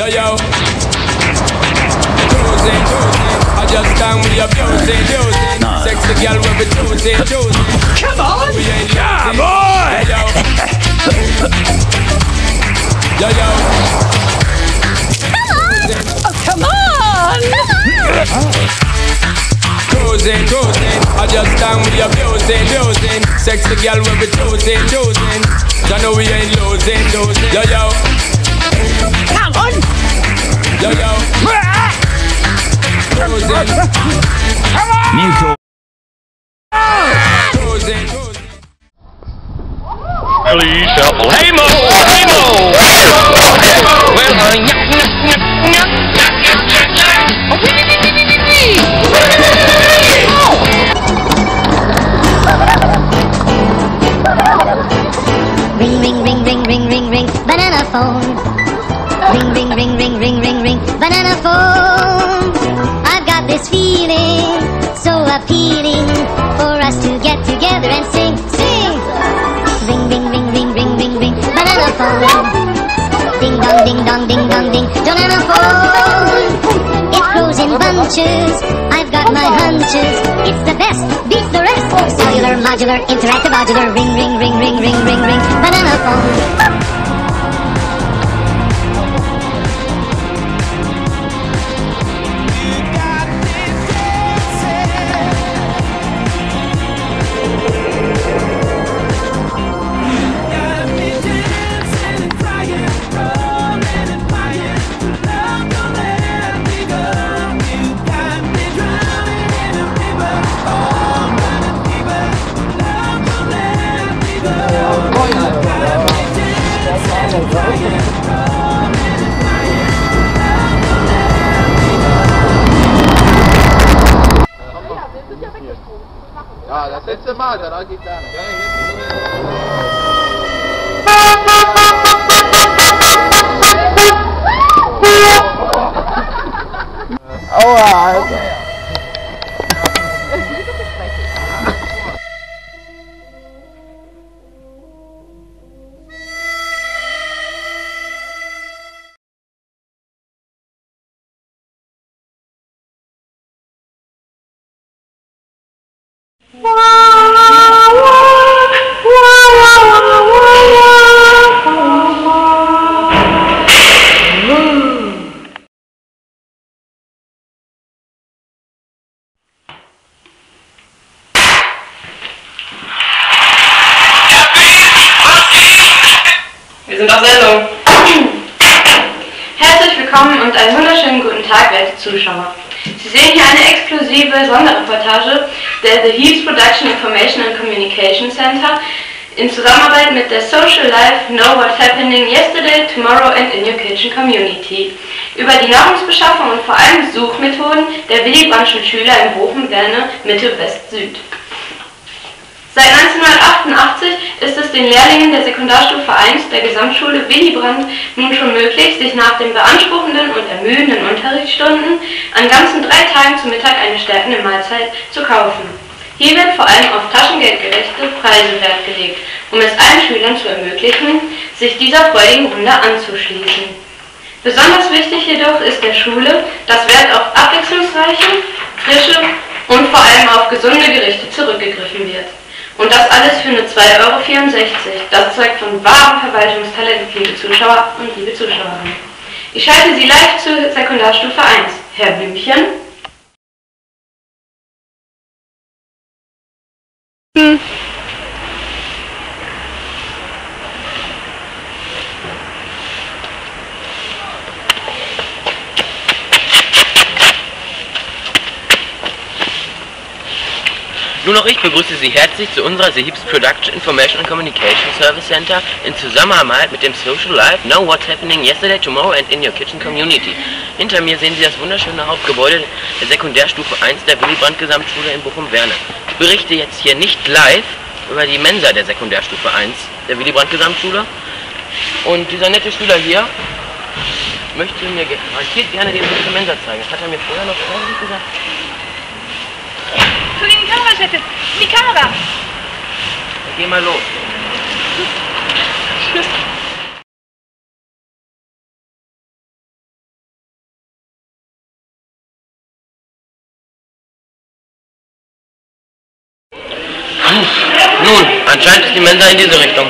Yo, yo. Choosing. I just stand with your abusing. Sexy girl when we choosing. Come on! We ain't Come losing. on! Yo, yo. Oh, come on! Choosing. I just stand with your abusing. Sexy girl when we choosing. So know we ain't losing. Yo, yo. Come on! Yo, yo. Choosing. New cool. Choosing. Please shuffle. Hey Mo! Hey Mo! Ring, banana phone. Ring, banana phone. I've got this feeling so appealing for us to get together and sing. Ring, banana phone. Ding dong, banana phone. It grows in bunches. I've got my hunches. It's the best, beats the rest. Cellular, modular, interactive, modular. Ring, banana phone. Ja, das letzte Mal, danach geht's an. Aua, Alter. Wir sind auf Sendung. Herzlich willkommen und einen wunderschönen guten Tag, werte Zuschauer. Sie sehen hier eine exklusive Sonderreportage der The Heaps Production Information and Communication Center in Zusammenarbeit mit der Social Life Know What's Happening Yesterday, Tomorrow and in Your Kitchen Community über die Nahrungsbeschaffung und vor allem Suchmethoden der Willy Brandtschen Schüler in Bochum, Werne, Mitte, West, Süd. Seit 1988 ist es den Lehrlingen der Sekundarstufe 1 der Gesamtschule Willy Brandt nun schon möglich, sich nach den beanspruchenden und ermüdenden Unterrichtsstunden an ganzen 3 Tagen zu Mittag eine stärkende Mahlzeit zu kaufen. Hier wird vor allem auf taschengeldgerechte Preise Wert gelegt, um es allen Schülern zu ermöglichen, sich dieser freudigen Runde anzuschließen. Besonders wichtig jedoch ist der Schule, dass Wert auf abwechslungsreiche, frische und vor allem auf gesunde Gerichte zurückgegriffen wird. Und das alles für nur 2,64 €. Das zeugt von wahrem Verwaltungstalent, liebe Zuschauer und liebe Zuschauerinnen. Ich schalte Sie live zur Sekundarstufe 1. Herr Blümchen. Nun auch ich begrüße Sie herzlich zu unserer The Heaps Production Information and Communication Service Center in Zusammenarbeit mit dem Social Life Know What's Happening Yesterday, Tomorrow and in Your Kitchen Community. Hinter mir sehen Sie das wunderschöne Hauptgebäude der Sekundärstufe 1 der Willy Brandt Gesamtschule in Bochum-Werne. Ich berichte jetzt hier nicht live über die Mensa der Sekundärstufe 1 der Willy Brandt Gesamtschule. Und dieser nette Schüler hier möchte mir garantiert gerne die Mensa zeigen. Das hat er mir vorher noch nicht gesagt. Tu in die Kamera, Chefin! In die Kamera! Dann geh mal los. Nun, anscheinend ist die Mensa in diese Richtung.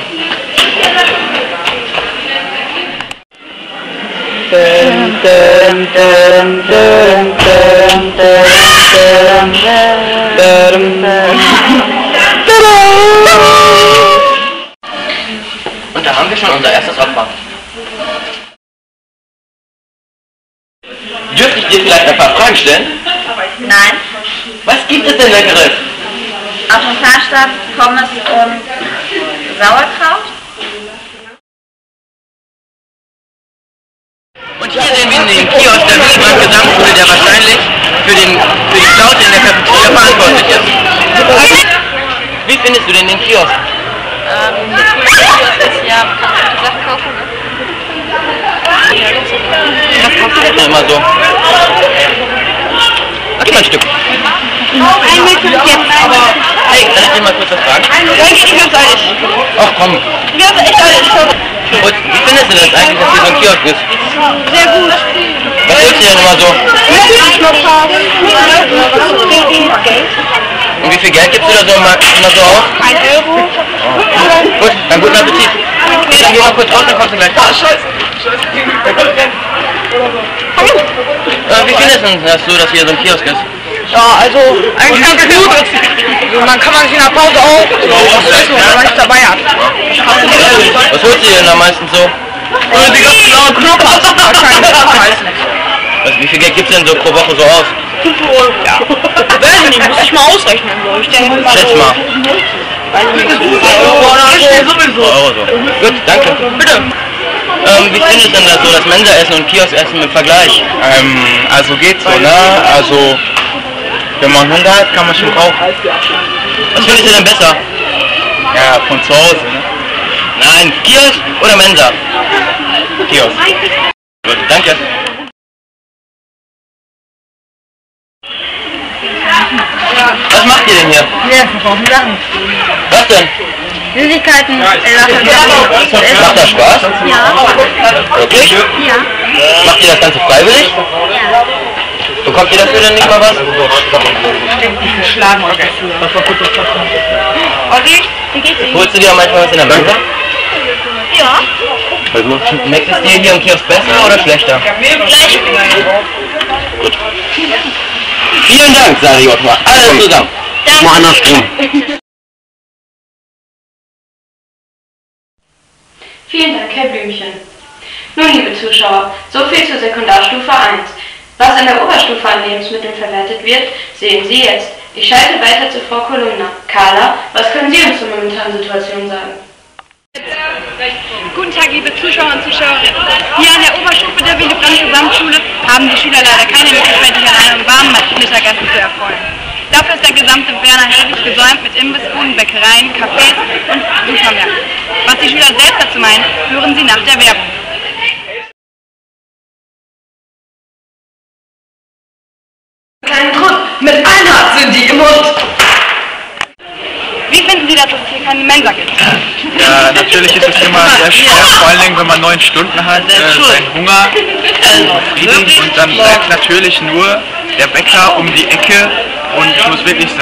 Und da haben wir schon unser erstes Opfer. Dürfte ich dir vielleicht ein paar Fragen stellen? Nein. Was gibt es denn Leckeres? Auf dem Fahrstand Pommes und Sauerkraut. Und hier sehen wir den Kiosk der Wilhelm Gesamtschule, der wahrscheinlich für die Flaute in der Cafeteria verantwortlich ist. Wie findest du denn den Kiosk? Der coolste Kiosk ist ja, man kann gute Sachen kaufen, ne? Was kaufst du denn immer so? Gib mal ein Stück. Ein Milch und jetzt. Hey, kann ich dir mal kurz was fragen? Ach komm. Und wie findest du das eigentlich, dass hier so ein Kiosk ist? Sehr gut. Was holst du denn immer so? Und wie viel Geld gibst du da so immer so aus? 1 Euro. Gut, dann guten Appetit. Dann geh mal kurz raus, dann kommst du gleich. Wie findest du das so, dass hier so ein Kiosk ist? Ja, also eigentlich ganz gut. Man kann sich in der Pause auch was essen, wenn man nichts dabei hat. Was holst du denn am meisten so? Die ganzen blauen Knoppers. Also wie viel Geld gibt's denn so pro Woche so aus? 5 Euro. Ja. Weiß ich nicht, muss ich mal ausrechnen. Ich denke mal. Schätz mal. Weiß ich nicht, 2 Euro oder so. 2 Euro so. Gut, danke. Bitte. Wie findest du denn das so, das Mensa-Essen und Kiosk-Essen im Vergleich? Also geht so, ne? Also, wenn man Hunger hat, kann man schon kaufen. Was findest du denn besser? Ja, von zu Hause, ne? Nein, Kiosk oder Mensa? Kiosk. Gut, danke. Was macht ihr denn hier? Wir verkaufen Sachen. Was denn? Süßigkeiten. Macht das Spaß? Ja. Wirklich? Ja. Macht ihr das Ganze freiwillig? Ja. Bekommt ihr dafür denn nicht mal was? Geschlagen oder dafür. Olli, wie geht's Ihnen? Holst du dir auch manchmal was in der Mensa? Ja. Schmeckt es dir hier im Kiosk besser oder schlechter? Gleich. Gut. Vielen Dank, sage ich auch mal. Alles zusammen. Mal andersrum. Vielen Dank, Herr Blümchen. Nun, liebe Zuschauer, so viel zur Sekundarstufe 1. Was in der Oberstufe an Lebensmitteln verwertet wird, sehen Sie jetzt. Ich schalte weiter zu Frau Kolumna. Carla, was können Sie uns zur momentanen Situation sagen? Guten Tag, liebe Zuschauer und Zuschauerinnen. Hier an der Oberstufe der Willy Brandt Gesamtschule haben die Schüler leider keine Möglichkeit, sich an einem warmen Mittagessen zu erfreuen. Dafür ist der gesamte Werner Helwig gesäumt mit Imbissbuden, Bäckereien, Cafés und Supermärkten. Was die Schüler selbst dazu meinen, hören Sie nach der Werbung. Keinen Grund. Mit Einheit sind die im Mund. Wie finden Sie, dass es hier keine Mensa gibt? Ja, natürlich ist es immer sehr schwer, vor allen Dingen, wenn man 9 Stunden hat, seinen Hunger befriedigen und dann bleibt natürlich nur der Bäcker um die Ecke und ich muss wirklich sagen,